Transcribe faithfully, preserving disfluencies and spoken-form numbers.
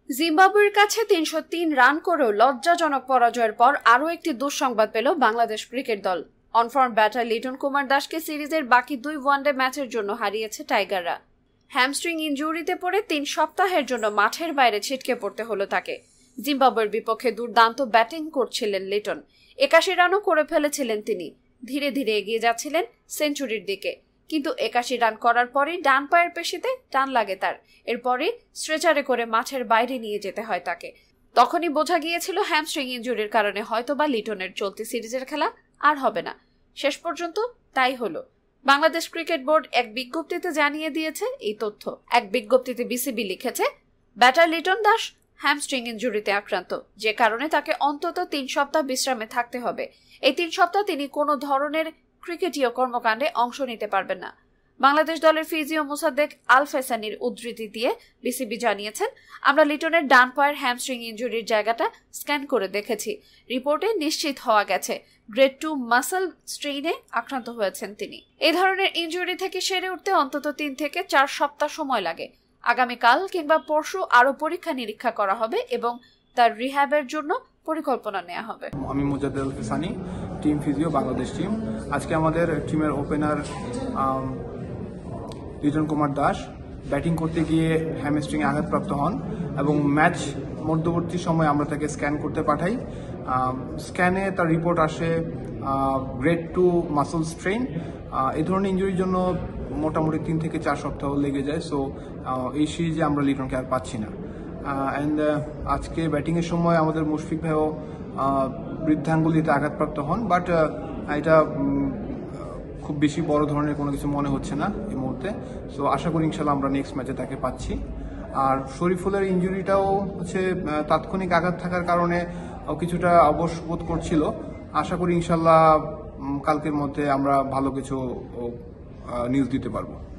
জিম্বাবুয়ের কাছে তিনশো তিন রান করেও লজ্জাজনক পরাজয়ের পর আরও একটি দুঃসংবাদ পেল বাংলাদেশ ক্রিকেট দল। অনফর্ম ব্যাটার লিটন কুমার দাসকে সিরিজের বাকি দুই ওয়ানডে ম্যাচের জন্য হারিয়েছে টাইগাররা। হ্যামস্ট্রিং ইনজুরিতে পড়ে তিন সপ্তাহের জন্য মাঠের বাইরে ছিটকে পড়তে হলো তাকে। জিম্বাবুয়ের বিপক্ষে দুর্দান্ত ব্যাটিং করছিলেন লিটন, একাশি রানও করে ফেলেছিলেন তিনি। ধীরে ধীরে এগিয়ে যাচ্ছিলেন সেঞ্চুরির দিকে, কিন্তু একাশি রান করার পরই ডান পায়ের পেশিতে টান লাগে তার। এরপরই স্ট্রেচারে করে মাঠের বাইরে নিয়ে যেতে হয় তাকে। তখনই বোঝা গিয়েছিল হ্যামস্ট্রিং ইনজুরির কারণে হয়তোবা লিটনের চলতি সিরিজের খেলা আর হবে না। শেষ পর্যন্ত তাই হলো। বাংলাদেশ ক্রিকেট বোর্ড এক বিজ্ঞপ্তিতে জানিয়ে দিয়েছে এই তথ্য। এক বিজ্ঞপ্তিতে বিসিবি লিখেছে, ব্যাটার লিটন দাস হ্যামস্ট্রিং ইনজুরিতে আক্রান্ত, যে কারণে তাকে অন্তত তিন সপ্তাহ বিশ্রামে থাকতে হবে। এই তিন সপ্তাহ তিনি কোনো ধরনের ক্রিকেটীয় কর্মকাণ্ডে অংশ নিতে পারবেন না। বাংলাদেশ দলের ফিজিও মুজাদ্দেক আলফেসানির উদ্ধৃতি দিয়ে বিসিবি জানিয়েছেন, আমরা লিটনের ডান পায়ের হ্যামস্ট্রিং ইনজুরির জায়গাটা স্ক্যান করে দেখেছি। রিপোর্টে নিশ্চিত হওয়া গেছে গ্রেড টু মাসল স্ট্রেইনে আক্রান্ত হয়েছেন তিনি। এই ধরনের ইনজুরি থেকে সেরে উঠতে অন্তত তিন থেকে চার সপ্তাহ সময় লাগে। আগামীকাল কিংবা পরশু আরো পরীক্ষা নিরীক্ষা করা হবে এবং তার রিহ্যাবের জন্য পরিকল্পনা নেওয়া হবে। আমি Mujaddek Alfesani, team physio, Bangladesh team. আজকে আমাদের টিমের ওপেনার লিটন কুমার দাস ব্যাটিং করতে গিয়ে হ্যামস্ট্রিং আঘাতপ্রাপ্ত হন এবং ম্যাচ মধ্যবর্তী সময় আমরা তাকে স্ক্যান করতে পাঠাই। স্ক্যানে তার রিপোর্ট আসে গ্রেড টু মাসল স্ট্রেইন। এই ধরনের ইনজুরির জন্য মোটামুটি তিন থেকে চার সপ্তাহ লেগে যায়। সো এই সিরিজে আমরা লিটনকে আর পাচ্ছি না। অ্যান্ড আজকে ব্যাটিংয়ের সময় আমাদের মুশফিক ভাইও বৃদ্ধাঙ্গুলিতে আঘাতপ্রাপ্ত হন, বাট এটা খুব বেশি বড় ধরনের কোনো কিছু মনে হচ্ছে না এই মুহূর্তে। সো আশা করি ইনশাল্লাহ আমরা নেক্সট ম্যাচে তাকে পাচ্ছি। আর শরীফুলের ইনজুরিটাও হচ্ছে তাৎক্ষণিক আঘাত থাকার কারণে কিছুটা অবশ বোধ করছিল। আশা করি ইনশাল্লাহ কালকের মধ্যে আমরা ভালো কিছু নিউজ দিতে পারবো।